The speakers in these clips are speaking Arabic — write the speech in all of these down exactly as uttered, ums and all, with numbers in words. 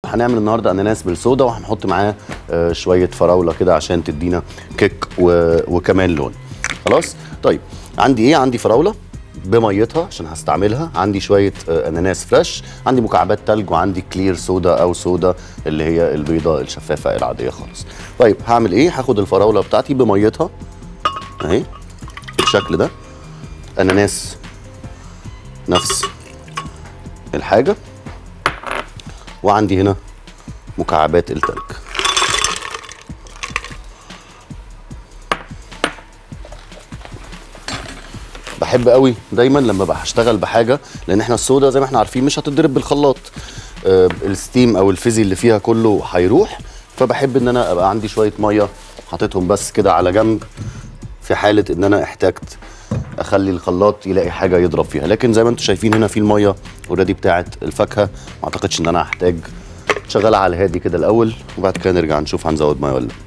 هنعمل النهارده اناناس بالصودا، وهنحط معاه آه شويه فراوله كده عشان تدينا كيك وكمان لون. خلاص. طيب عندي ايه؟ عندي فراوله بميتها عشان هستعملها، عندي شويه آه اناناس فريش، عندي مكعبات تلج، وعندي كلير صودا او صودا اللي هي البيضه الشفافه العاديه خالص. طيب هعمل ايه؟ هاخد الفراوله بتاعتي بميتها اهي بالشكل ده، اناناس نفس الحاجه، وعندي هنا مكعبات التلج. بحب قوي دايما لما بشتغل بحاجه، لان احنا الصودا زي ما احنا عارفين مش هتتضرب بالخلاط، آه الستيم او الفيزي اللي فيها كله هيروح، فبحب ان انا ابقى عندي شويه ميه حاططهم بس كده على جنب في حاله ان انا احتاجت اخلي الخلاط يلاقي حاجه يضرب فيها. لكن زي ما انتم شايفين هنا في الميه اوريدي بتاعه الفاكهه، ما اعتقدش ان انا هحتاج. شغالها على الهادي كده الاول، وبعد كده نرجع نشوف هنزود ميه ولا لا.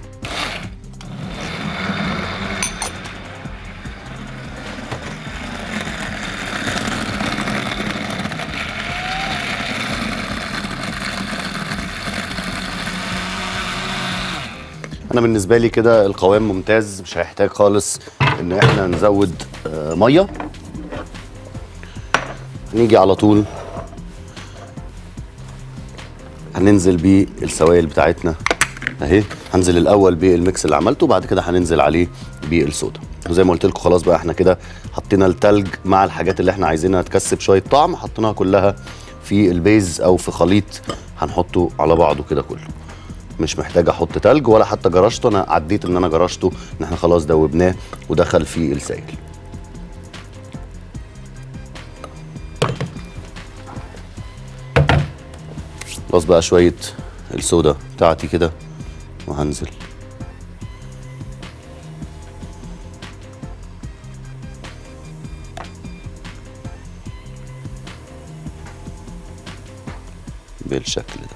انا بالنسبه لي كده القوام ممتاز، مش هيحتاج خالص ان احنا نزود آه ميه. نيجي على طول هننزل بالسوائل بتاعتنا اهي. هنزل الاول بالميكس اللي عملته، بعد كده هننزل عليه بالصودا. وزي ما قلت لكم خلاص بقى احنا كده حطينا التلج مع الحاجات اللي احنا عايزينها تكسب شويه طعم، حطيناها كلها في البيز او في خليط هنحطه على بعضه كده كله. مش محتاج احط تلج ولا حتى جرشته، انا عديت ان انا جرشته، ان احنا خلاص دوبناه ودخل في السائل. خلاص بقى شويه الصودا بتاعتي كده، وهنزل بالشكل ده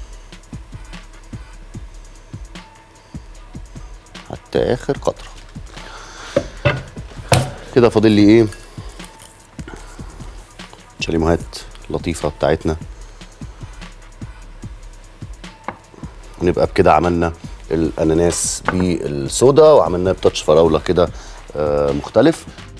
حتى اخر قطره. كده فاضل لي ايه؟ شاليموهات لطيفه بتاعتنا، ونبقى بكده عملنا الاناناس بالصودا، وعملناه بتاتش فراوله كده آه مختلف.